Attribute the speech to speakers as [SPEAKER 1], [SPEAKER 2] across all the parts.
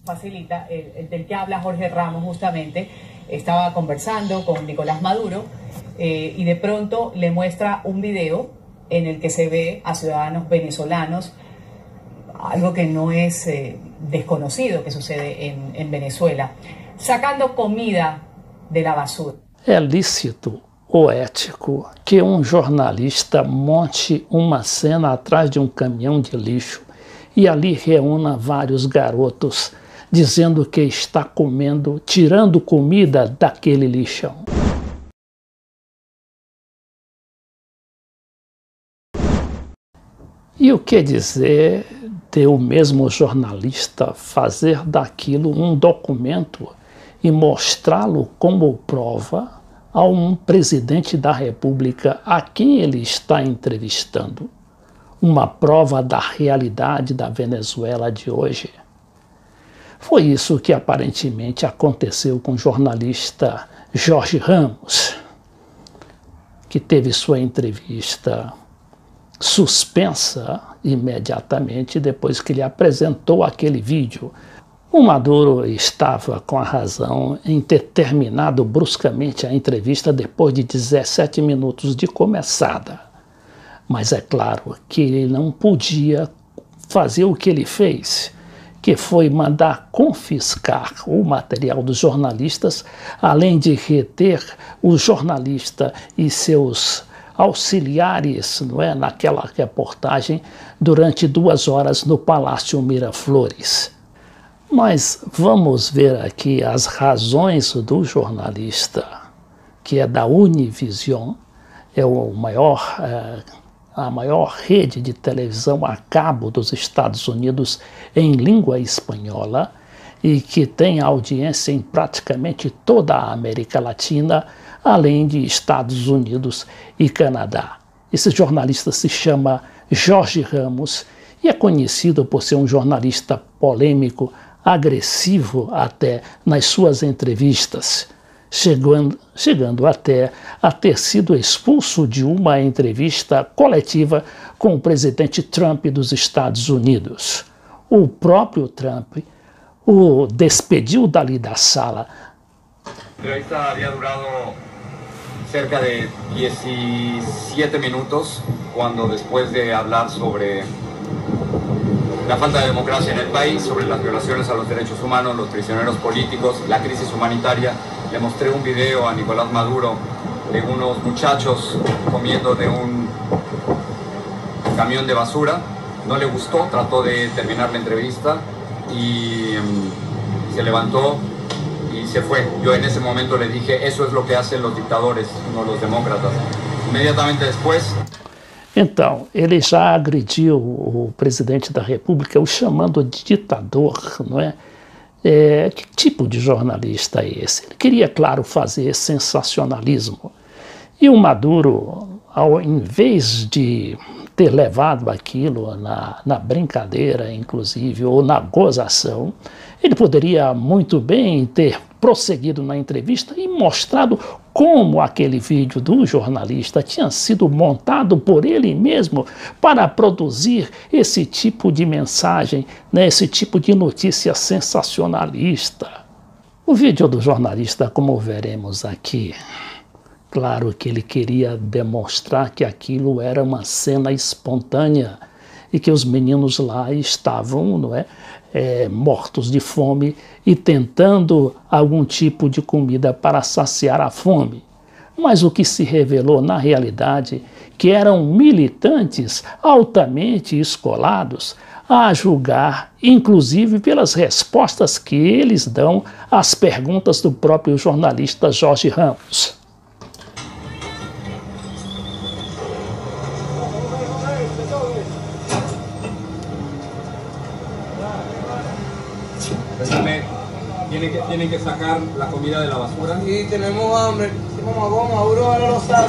[SPEAKER 1] facilita, el del que habla Jorge Ramos justamente, estaba conversando con Nicolás Maduro y de pronto le muestra un video en el que se ve a ciudadanos venezolanos, algo que no es desconocido que sucede en Venezuela, sacando comida de la basura.
[SPEAKER 2] É lícito ou ético que um jornalista monte uma cena atrás de um caminhão de lixo e ali reúna vários garotos dizendo que está comendo, tirando comida daquele lixão? E o que dizer de o mesmo jornalista fazer daquilo um documento e mostrá-lo como prova a um presidente da República a quem ele está entrevistando? Uma prova da realidade da Venezuela de hoje. Foi isso que aparentemente aconteceu com o jornalista Jorge Ramos, que teve sua entrevista suspensa imediatamente depois que ele apresentou aquele vídeo. O Maduro estava com a razão em ter terminado bruscamente a entrevista depois de 17 minutos de começada. Mas é claro que ele não podia fazer o que ele fez, que foi mandar confiscar o material dos jornalistas, além de reter o jornalista e seus auxiliares, não é, naquela reportagem durante 2 horas no Palácio Miraflores. Mas vamos ver aqui as razões do jornalista, que é da Univision, é a maior rede de televisão a cabo dos Estados Unidos em língua espanhola e que tem audiência em praticamente toda a América Latina, além de Estados Unidos e Canadá. Esse jornalista se chama Jorge Ramos e é conhecido por ser um jornalista polêmico, agressivo até nas suas entrevistas, chegando até a ter sido expulso de uma entrevista coletiva com o presidente Trump dos Estados Unidos. O próprio Trump o despediu dali da sala.
[SPEAKER 3] A entrevista había durado cerca de 17 minutos, cuando después de hablar sobre la falta de democracia en el país, sobre las violaciones a los derechos humanos, los prisioneros políticos, la crisis humanitaria, le mostré un video a Nicolás Maduro de unos muchachos comiendo de un camión de basura. No le gustó, trató de terminar la entrevista y se levantó y se fue. Yo en ese momento le dije, eso es lo que hacen los dictadores, no los demócratas. Inmediatamente después...
[SPEAKER 2] Então, ele já agrediu o presidente da República, o chamando de ditador, não é? Que tipo de jornalista é esse? Ele queria, claro, fazer sensacionalismo. E o Maduro, ao invés de ter levado aquilo na brincadeira, inclusive, ou na gozação, ele poderia muito bem ter prosseguido na entrevista e mostrado como aquele vídeo do jornalista tinha sido montado por ele mesmo para produzir esse tipo de mensagem, né, esse tipo de notícia sensacionalista. O vídeo do jornalista, como veremos aqui, claro que ele queria demonstrar que aquilo era uma cena espontânea e que os meninos lá estavam, não é, mortos de fome e tentando algum tipo de comida para saciar a fome. Mas o que se revelou na realidade que eram militantes altamente escolados, a julgar, inclusive pelas respostas que eles dão às perguntas do próprio jornalista Jorge Ramos.
[SPEAKER 3] Tienen que sacar la comida de la basura.
[SPEAKER 4] Y tenemos hambre. Maduro ahora lo sabe.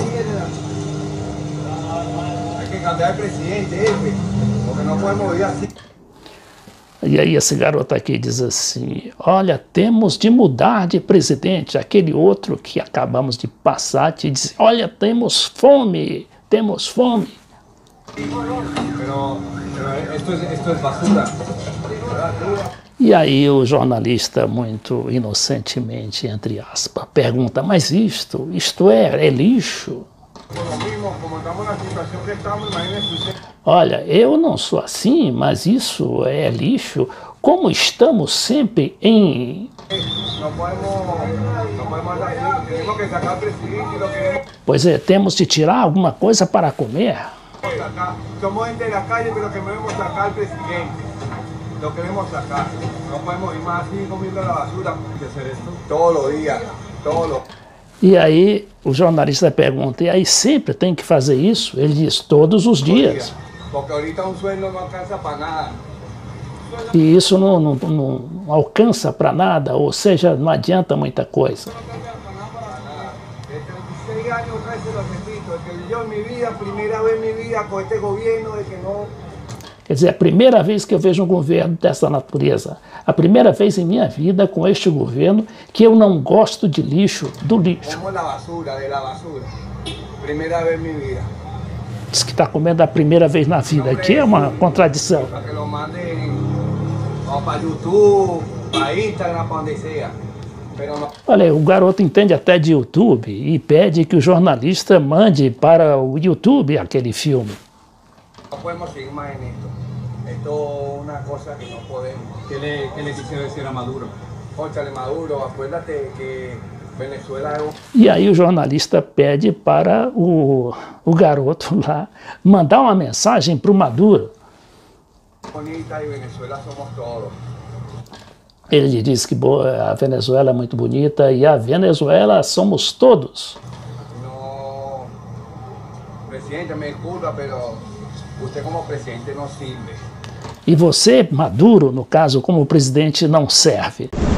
[SPEAKER 4] Hay que cambiar el presidente, porque no podemos vivir así.
[SPEAKER 2] E aí esse garoto aqui diz assim, olha, temos de mudar de presidente. Aquele outro que acabamos de passar te diz, olha, temos fome, temos fome.
[SPEAKER 3] Pero esto es basura.
[SPEAKER 2] E aí o jornalista, muito inocentemente, entre aspas, pergunta, mas isto é lixo? Olha, eu não sou assim, mas isso é lixo. Como estamos sempre em... Pois é, temos de tirar alguma coisa para comer.
[SPEAKER 4] Somos gente da calle, pero queremos sacar al presidente. Lo queremos sacar. No podemos ir más así comiendo la basura. Hay que hacer esto todos los días, todos los...
[SPEAKER 2] E aí o jornalista pergunta, e aí sempre tem que fazer isso? Ele diz, todos os dias.
[SPEAKER 4] Porque ahorita un sueldo no alcanza para nada.
[SPEAKER 2] E isso não alcança para nada, ou seja, não adianta muita coisa.
[SPEAKER 4] De 36 años otra vez se lo repito, es que yo en mi vida, primera vez en mi vida con este gobierno de que no...
[SPEAKER 2] Quer dizer, a primeira vez que eu vejo um governo dessa natureza, a primeira vez em minha vida com este governo que eu não gosto de lixo, do lixo.
[SPEAKER 4] Como la basura, de la basura. Primera vez en mi vida.
[SPEAKER 2] Diz que está comendo a primeira vez na vida, que é uma contradição.
[SPEAKER 4] Para que lo manden para YouTube, para Instagram, para donde sea.
[SPEAKER 2] Olha, o garoto entende até de YouTube e pede que o jornalista mande para o YouTube aquele filme.
[SPEAKER 4] Não podemos seguir mais nisso. Esto es una cosa que no podemos.
[SPEAKER 3] ¿Qué le quisiera decir a Maduro?
[SPEAKER 4] Óchale, Maduro, acuérdate que Venezuela es...
[SPEAKER 2] E aí o jornalista pede para o garoto lá mandar uma mensagem para o Maduro.
[SPEAKER 4] Bonita e Venezuela somos todos.
[SPEAKER 2] Ele diz que a Venezuela é muito bonita e a Venezuela somos todos.
[SPEAKER 4] No, presidente, me desculpa, pero usted como presidente no sirve.
[SPEAKER 2] E você, Maduro, no caso, como presidente, não serve.